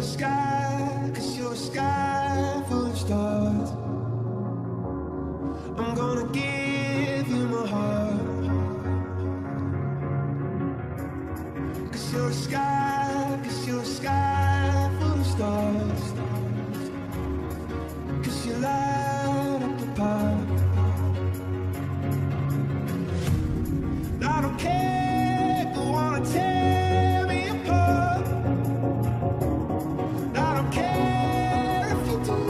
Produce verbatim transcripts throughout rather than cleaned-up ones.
sky, cause you're a sky full of stars. I'm gonna give you my heart, cause you're a sky, cause you're a sky full of stars. Cause you light up the path. I don't care if you wanna tear me apart. I don't care if you do.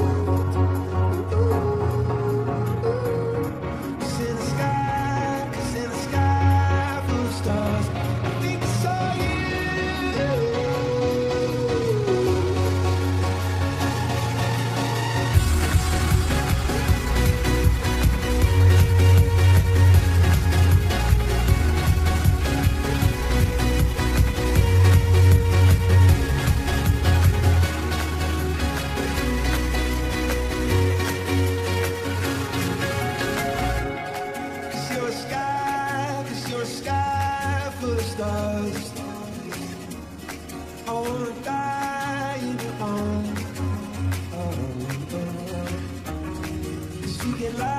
Cause in the sky, cause in the sky full of stars, I think I saw you. Stars. I wanna die in your arms. Oh, oh, oh. 'Cause you get lost.